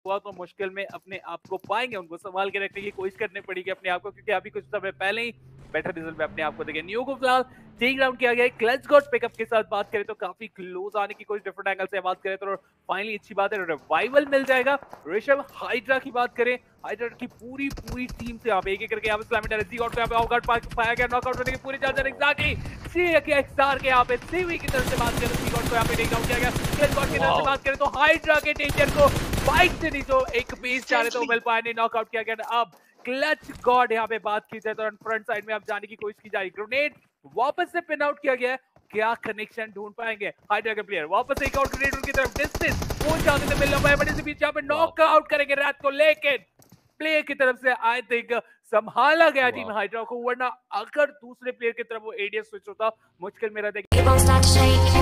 हुआ तो मुश्किल में अपने आप को पाएंगे, उनको संभाल के रखने की कोशिश करनी पड़ेगी अपने आप को, क्योंकि अभी कुछ समय पहले ही बेटर रिजल्ट में अपने आप को देखे। न्यू को फिलहाल टेक डाउन किया गया है। क्लच गॉड पिकअप के साथ बात करें तो काफी क्लोज आने की कोशिश डिफरेंट एंगल से बात करें तो फाइनली अच्छी बात है, रिवाइवल मिल जाएगा। ऋषभ हाइड्रा की बात करें, हाइड्रा की पूरी टीम से यहाँ पे एक करके यहाँ पे स्लैमिटर गॉड पे यहाँ पे पाया गया, नॉकआउट होने की पूरी चार्जर एग्जैक्टली सी के एक्सआर के यहाँ पे सीवी की तरफ से बात करें, सी गॉड को यहाँ पे टेक डाउन किया गया। क्लच गॉड की तरफ से बात करें तो हाइड्रा के टीचर को बाइक से नहीं जो एक पीस चाह रहे थे वो मिल पाया नहीं, नॉकआउट किया गया। अब क्लच गॉड यहाँ पे बात की जाए तो फ्रंट साइड में अब जाने की कोशिश की जा रही, ग्रेनेड वापस से पिन आउट किया गया है, क्या कनेक्शन ढूंढ पाएंगे हाइड्रा के प्लेयर, वापस एक आउट ग्रेनेड उनकी तरफ, डिस्टेंस वो चाहते थे मिलना पाया, बट इसी बीच यहाँ पे नॉकआउट करेंगे रात को, लेकिन प्लेयर की तरफ से आई थिंक संभाला गया टीम हाइड्रा को, वरना अगर दूसरे प्लेयर की तरफ वो एडीएस स्विच होता मुश्किल में रहता।